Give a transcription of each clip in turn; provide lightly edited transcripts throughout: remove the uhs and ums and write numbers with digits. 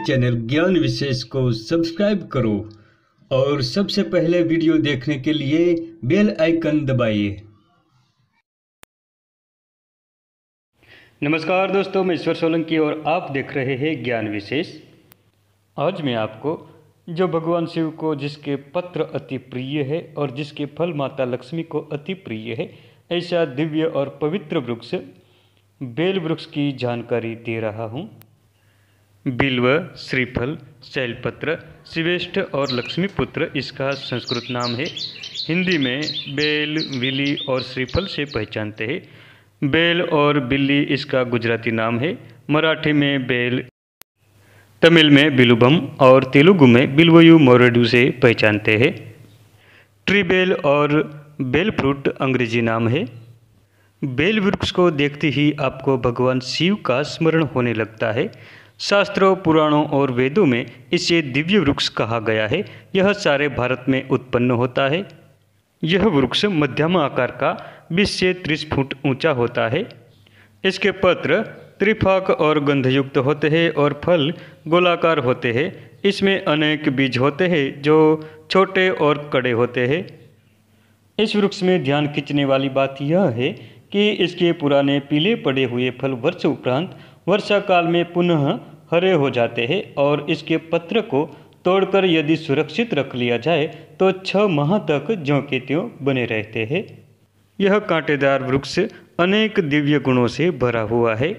Channel ज्ञान विशेष को subscribe करो और सबसे पहले वीडियो देखने के लिए बेल आइकन दबाइए। नमस्कार दोस्तों, मैं ईश्वर सोलंकी और आप देख रहे हैं ज्ञान विशेष। आज मैं आपको जो भगवान शिव को जिसके पत्र अति प्रिय है और जिसके फल माता लक्ष्मी को अति प्रिय है, ऐसा दिव्य और पवित्र वृक्ष बेल वृक्ष की जानकारी दे रहा हूँ। बिल्व, श्रीफल, शैलपत्र, शिवेष्ट और लक्ष्मीपुत्र इसका संस्कृत नाम है। हिंदी में बेल, विली और श्रीफल से पहचानते हैं। बेल और बिल्ली इसका गुजराती नाम है। मराठी में बेल, तमिल में बिलुबम और तेलुगु में बिल्वयु मोरेडू से पहचानते हैं। ट्री बेल और बेल फ्रूट अंग्रेजी नाम है। बेल वृक्ष को देखते ही आपको भगवान शिव का स्मरण होने लगता है। शास्त्रों, पुराणों और वेदों में इसे दिव्य वृक्ष कहा गया है। यह सारे भारत में उत्पन्न होता है। यह वृक्ष मध्यम आकार का 20 से 30 फुट ऊंचा होता है। इसके पत्र त्रिफाक और गंधयुक्त होते हैं और फल गोलाकार होते हैं। इसमें अनेक बीज होते हैं जो छोटे और कड़े होते हैं। इस वृक्ष में ध्यान खींचने वाली बात यह है कि इसके पुराने पीले पड़े हुए फल वर्ष उपरांत वर्षा काल में पुनः हरे हो जाते हैं और इसके पत्र को तोड़कर यदि सुरक्षित रख लिया जाए तो 6 माह तक ज्यों के त्यों बने रहते हैं। यह कांटेदार वृक्ष अनेक दिव्य गुणों से भरा हुआ है।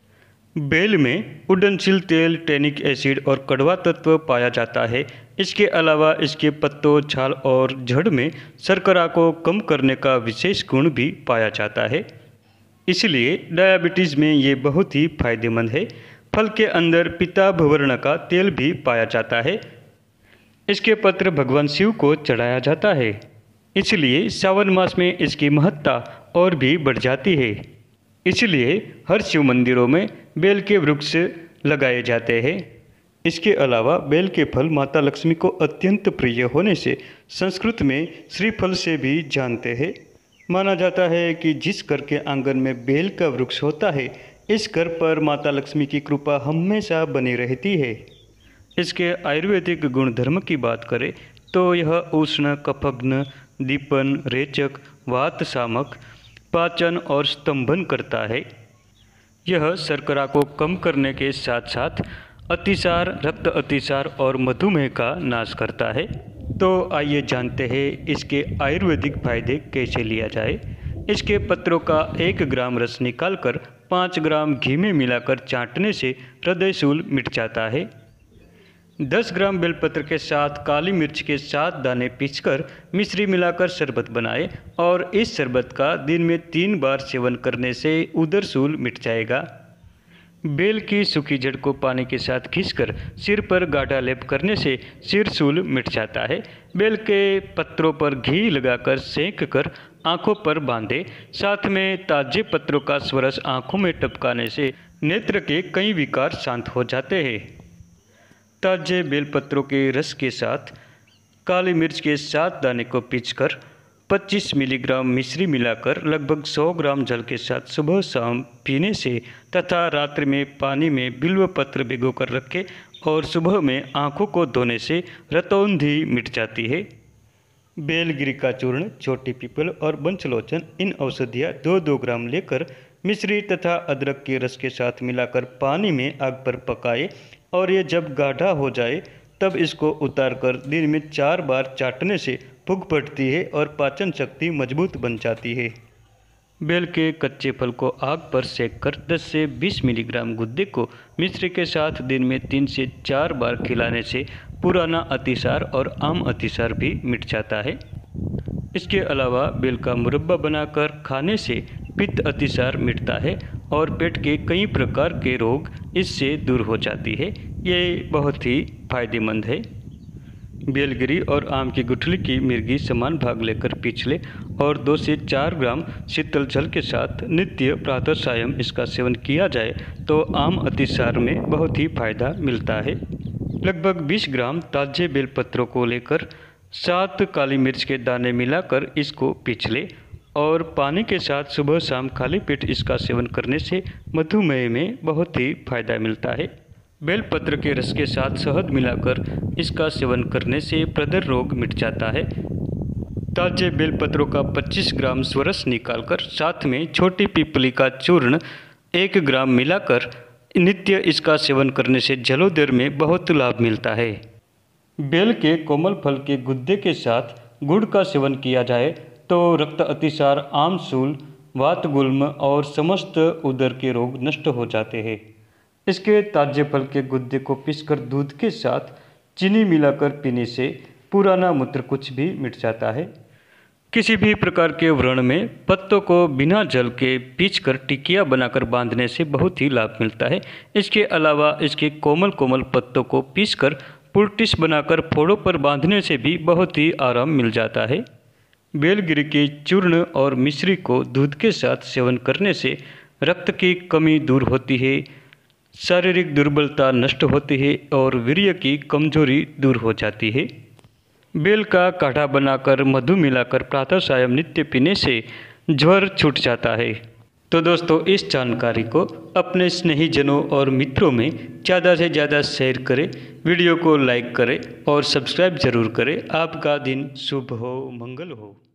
बेल में उड्डनशील तेल, टैनिक एसिड और कड़वा तत्व पाया जाता है। इसके अलावा इसके पत्तों, छाल और जड़ में शर्करा को कम करने का विशेष गुण भी पाया जाता है। इसलिए डायबिटीज़ में ये बहुत ही फायदेमंद है। फल के अंदर पीताभवर्ण का तेल भी पाया जाता है। इसके पत्र भगवान शिव को चढ़ाया जाता है। इसलिए सावन मास में इसकी महत्ता और भी बढ़ जाती है। इसलिए हर शिव मंदिरों में बेल के वृक्ष लगाए जाते हैं। इसके अलावा बेल के फल माता लक्ष्मी को अत्यंत प्रिय होने से संस्कृत में श्रीफल से भी जानते हैं। माना जाता है कि जिस घर के आंगन में बेल का वृक्ष होता है, इस घर पर माता लक्ष्मी की कृपा हमेशा बनी रहती है। इसके आयुर्वेदिक गुणधर्म की बात करें तो यह उष्ण, कफघ्न, दीपन, रेचक, वात शामक, पाचन और स्तंभन करता है। यह शर्करा को कम करने के साथ साथ अतिसार, रक्त अतिसार और मधुमेह का नाश करता है। तो आइए जानते हैं इसके आयुर्वेदिक फायदे कैसे लिया जाए। इसके पत्रों का 1 ग्राम रस निकालकर 5 ग्राम घी में मिलाकर चाटने से हृदय शूल मिट जाता है। 10 ग्राम बेलपत्र के साथ काली मिर्च के 7 दाने पीसकर मिश्री मिलाकर शरबत बनाएं और इस शरबत का दिन में 3 बार सेवन करने से उदर शूल मिट जाएगा। बेल की सूखी जड़ को पानी के साथ खींचकर सिर पर गाढ़ा लेप करने से सिर शूल मिट जाता है। बेल के पत्रों पर घी लगाकर सेंक कर आँखों पर बांधे। साथ में ताजे पत्रों का स्वरस आँखों में टपकाने से नेत्र के कई विकार शांत हो जाते हैं। ताजे बेलपत्रों के रस के साथ काली मिर्च के 7 दाने को पीसकर 25 मिलीग्राम मिश्री मिलाकर लगभग 100 ग्राम जल के साथ सुबह शाम पीने से तथा रात्रि में पानी में बिल्व पत्र भिगोकर रखें और सुबह में आँखों को धोने से रतौंधी मिट जाती है। बेलगिरी का चूर्ण, छोटी पीपल और बंचलोचन, इन औषधियाँ 2-2 ग्राम लेकर मिश्री तथा अदरक के रस के साथ मिलाकर पानी में आग पर पकाए और ये जब गाढ़ा हो जाए तब इसको उतारकर दिन में 4 बार चाटने से भूख बढ़ती है और पाचन शक्ति मजबूत बन जाती है। बेल के कच्चे फल को आग पर सेककर 10 से 20 मिलीग्राम गुद्दे को मिश्री के साथ दिन में 3 से 4 बार खिलाने से पुराना अतिसार और आम अतिसार भी मिट जाता है। इसके अलावा बेल का मुरब्बा बनाकर खाने से पित्त अतिसार मिटता है और पेट के कई प्रकार के रोग इससे दूर हो जाती है। ये बहुत ही फायदेमंद है। बेलगिरी और आम की गुठली की मिर्गी समान भाग लेकर पीस ले और 2 से 4 ग्राम शीतल जल के साथ नित्य प्रातः सायं इसका सेवन किया जाए तो आम अतिसार में बहुत ही फायदा मिलता है। लगभग 20 ग्राम ताजे बेलपत्रों को लेकर 7 काली मिर्च के दाने मिलाकर इसको पीस ले और पानी के साथ सुबह शाम खाली पेट इसका सेवन करने से मधुमेह में बहुत ही फायदा मिलता है। बेलपत्र के रस के साथ शहद मिलाकर इसका सेवन करने से प्रदर रोग मिट जाता है। ताजे बेलपत्रों का 25 ग्राम स्वरस निकालकर साथ में छोटी पीपली का चूर्ण 1 ग्राम मिलाकर नित्य इसका सेवन करने से जलोदर में बहुत लाभ मिलता है। बेल के कोमल फल के गुद्दे के साथ गुड़ का सेवन किया जाए तो रक्त अतिसार, आमशूल, वातगुल्म और समस्त उदर के रोग नष्ट हो जाते हैं। इसके ताजे फल के गुद्दे को पीसकर दूध के साथ चीनी मिलाकर पीने से पुराना मूत्र कुछ भी मिट जाता है। किसी भी प्रकार के व्रण में पत्तों को बिना जल के पीसकर टिकिया बनाकर बांधने से बहुत ही लाभ मिलता है। इसके अलावा इसके कोमल कोमल पत्तों को पीसकर पुलटिस बनाकर फोड़ों पर बांधने से भी बहुत ही आराम मिल जाता है। बेलगिरी के चूर्ण और मिश्री को दूध के साथ सेवन करने से रक्त की कमी दूर होती है, शारीरिक दुर्बलता नष्ट होती है और वीर्य की कमजोरी दूर हो जाती है। बेल का काढ़ा बनाकर मधु मिलाकर प्रातः सायं नित्य पीने से ज्वर छूट जाता है। तो दोस्तों, इस जानकारी को अपने स्नेहीजनों और मित्रों में ज़्यादा से ज़्यादा शेयर करें, वीडियो को लाइक करें और सब्सक्राइब जरूर करें। आपका दिन शुभ हो, मंगल हो।